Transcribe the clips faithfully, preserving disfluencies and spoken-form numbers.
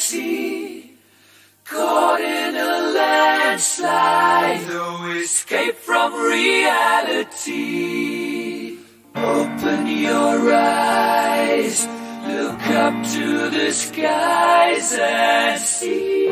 sea, caught in a landslide, no escape from reality. Open your eyes, look up to the skies and see.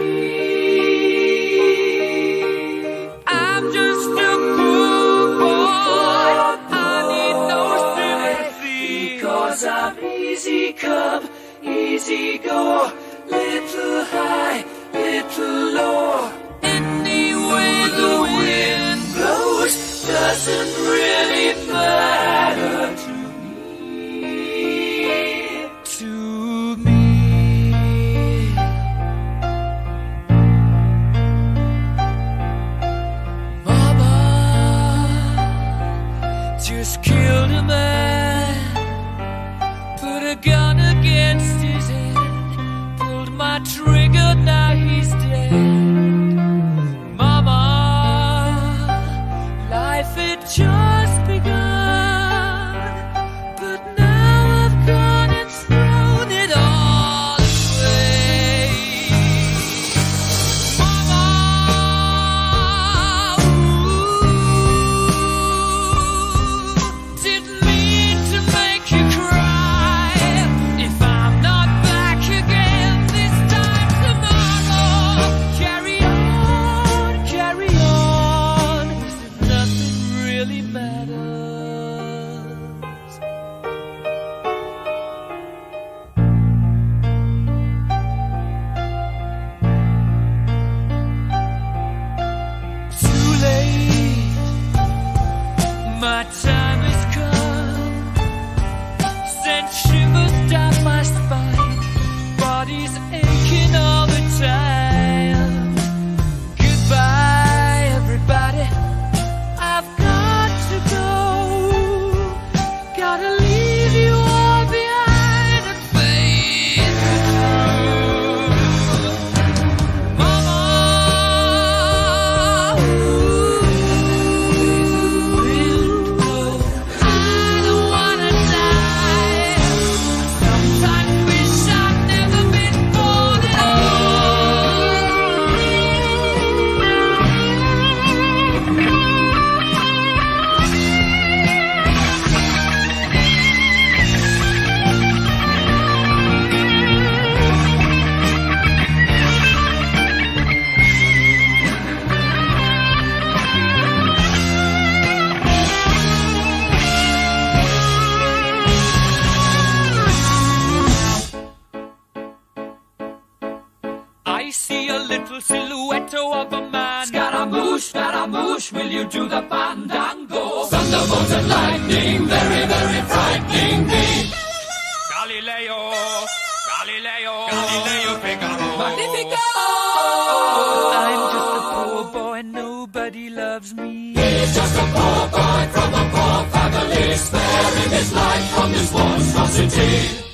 I'm just a poor boy, I need no sympathy, because I'm easy come, easy go, little high, little low. Any way the wind blows doesn't really matter to me, to me. Mama just killed a man, put a gun against his head, pulled my trigger, now he's dead. Mama, life had just begun, but now I've gone and thrown it all away. Mama, ooh, didn't mean to make you cry. If I'm not back again this time tomorrow, carry on, carry on, nothing really matters. Too late, my time has come, sent shivers down my spine, body's aching all the time. Goodbye, everybody, I've got to go, gotta leave you all behind and face the truth. Mama, ooh, I don't wanna die. Sometimes wish I'd never been born at I see a little silhouette of a man. Scaramouche, Scaramouche, will you do the fandango? Thunderbolt and lightning, very, very frightening me. Galileo, Galileo, Galileo Figaro. Magnifico! I'm just a poor boy, nobody loves me. He's just a poor boy from a poor family, sparing his life from this monstrosity.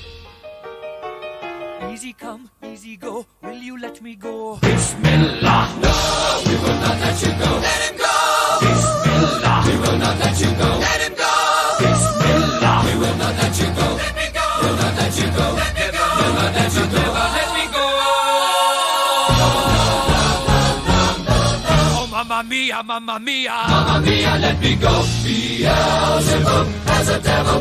Easy come, easy go, will you let me go? Bismillah, no, we will not let you go. Let him go! Bismillah, we will not let you go. Let him go! Bismillah, we will not let you go. Let me go! We'll not let you go. Let me go! We'll not let you go. Never let me go! Oh, mamma mia, mamma mia, mamma mia, let me go. Beelzebub has a devil